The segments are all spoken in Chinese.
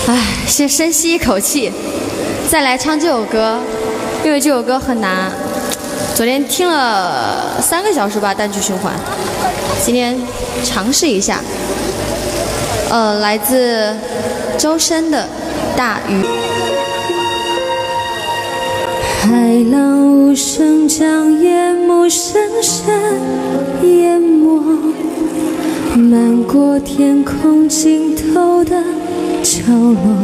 唉，先深吸一口气，再来唱这首歌，因为这首歌很难。昨天听了3个小时吧，单曲循环。今天尝试一下。来自周深的《大鱼》。 海浪无声将夜幕深深淹没，漫过天空尽头的角落。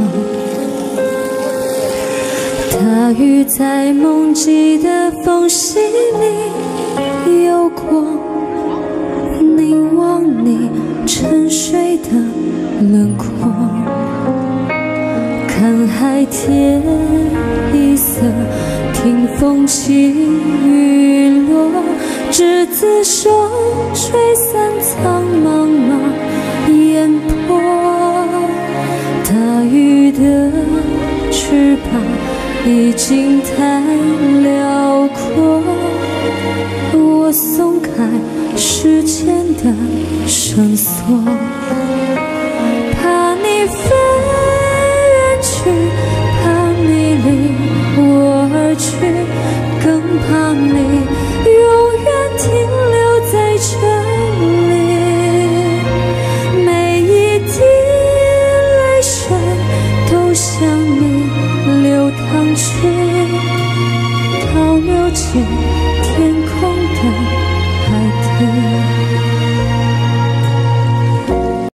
大鱼在梦境的缝隙里游过，凝望你沉睡的轮廓，看海天一色，听风起雨落，执子手，吹散苍茫那烟波。大鱼的翅膀已经太辽阔，我松开时间的绳索，怕你飞远去，怕你离我而去，更怕你永远停留在这里。每一滴泪水都向你流淌去。